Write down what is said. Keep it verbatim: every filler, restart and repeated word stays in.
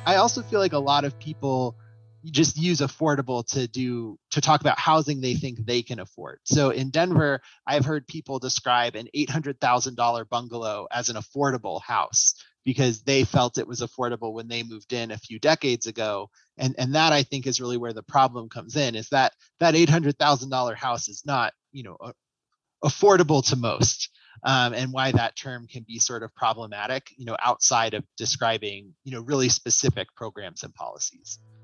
I also feel like a lot of people just use affordable to do to talk about housing they think they can afford. So in Denver, I've heard people describe an eight hundred thousand dollars bungalow as an affordable house because they felt it was affordable when they moved in a few decades ago. And, and that I think is really where the problem comes in, is that that eight hundred thousand dollars house is not, you know, affordable to most. Um, and why that term can be sort of problematic, you know, outside of describing, you know, really specific programs and policies.